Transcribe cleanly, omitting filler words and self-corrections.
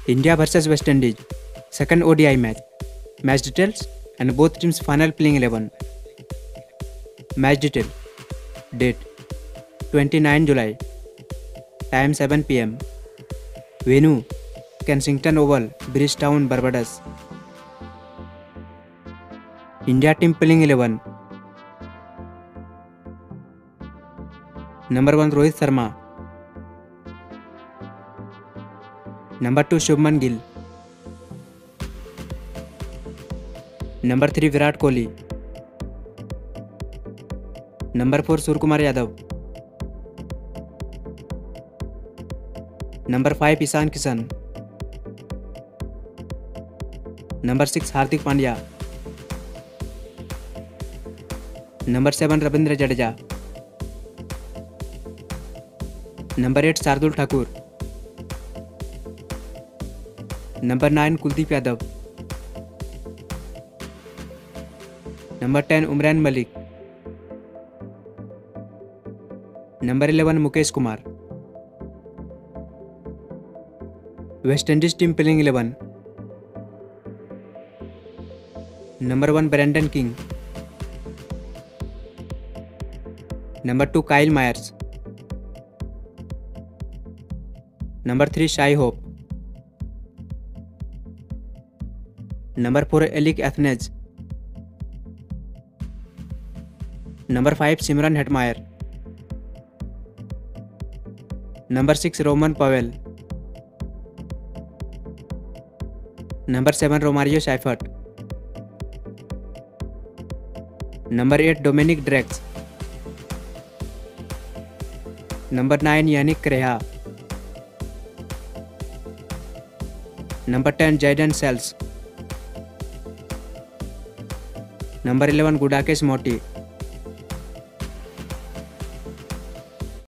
India versus West Indies, second ODI match. Match details and both teams' final playing 11. Match detail. Date 29 July. Time 7 pm. Venue Kensington Oval, Bridgetown, Barbados. India team playing 11. Number 1 Rohit Sharma. Number 2 Shubman Gill. Number 3 Virat Kohli. Number 4 Suryakumar Yadav. Number 5 Ishan Kishan. Number 6 Hardik Pandya. Number 7 Ravindra Jadeja. Number 8 Shardul Thakur. Number 9 Kuldeep Yadav. Number 10 Umran Malik. Number 11 Mukesh Kumar. West Indies team playing 11. Number 1 Brandon King. Number 2 Kyle Myers. Number 3 Shai Hope. Number 4 Elik Athens. Number 5 Simran Hetmeyer. Number 6 Roman Powell. Number 7 Romario Seifert. Number 8 Dominic Drex. Number 9 Yannick Creha. Number 10 Jayden Sells. Number 11 Gudakesh Motie.